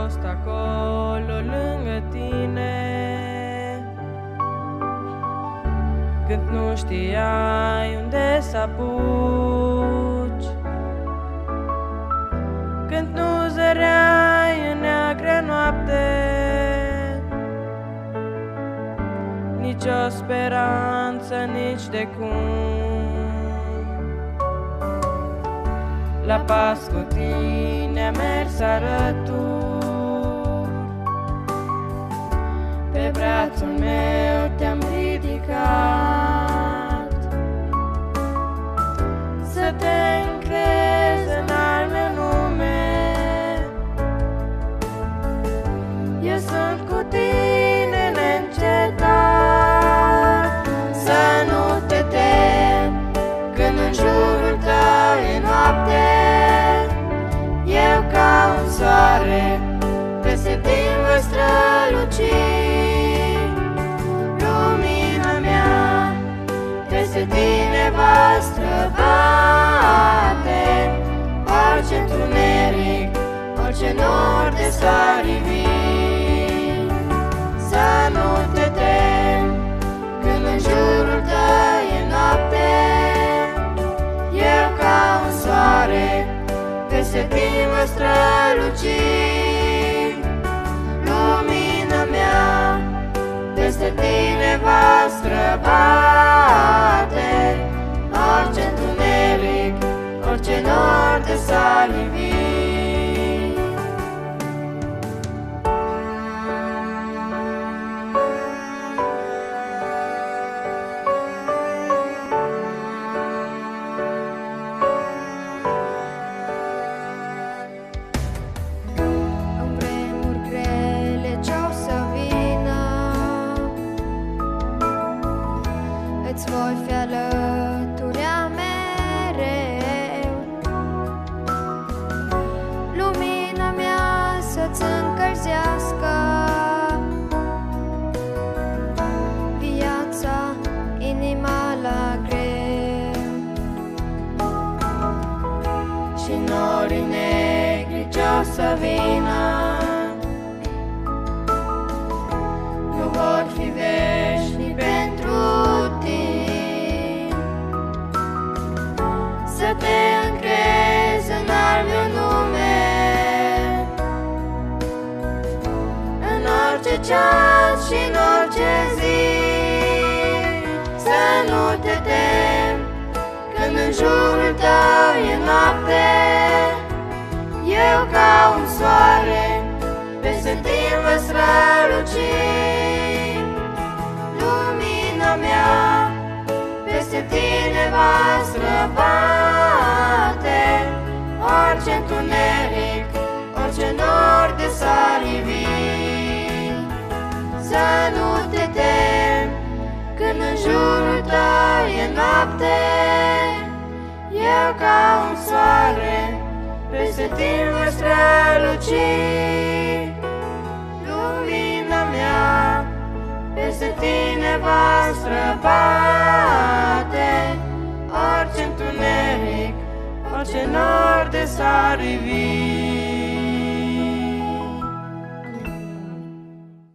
fost acolo lângă tine când nu știai unde să apuci, când nu zăreai în neagră noapte nici o speranță, nici de cum. La pas cu tine am mers alături, pe brațul meu te-am ridicat, să te încrezi în al meu nume. Eu sunt cu tine neîncetat, să nu te temi când în jurul tău e noapte. Eu ca un soare peste tine voi străluci, lumina mea peste tine va străbate. Orice întuneric, orice nor de s-ar ivi, să nu te temi când în jurul tău e noapte. Eu ca un soare peste tine voi străluci, lumina mea peste tine va străbate. Orice întuneric, orice nor de s-ar ivi. Îți voi fi alăturea mereu, lumina mea să-ți încălzească viața, inima la greu. Și norii negri ce-o să vină nu vor fi veșnici pentru tine, să te încrezi în al meu nume. În orice ceas și în orice zi, să nu te temi când în jurul tău e noapte. Eu ca un soare peste tine voi străluci, lumina mea peste tine va străbate. Orice întuneric, orice nor de s-ar ivi, să nu te temi când în jurul tău e noapte. Eu ca un soare peste tine voi străluci, lumina mea peste tine va străbate. Orice întuneric, orice nor de s-ar ivi.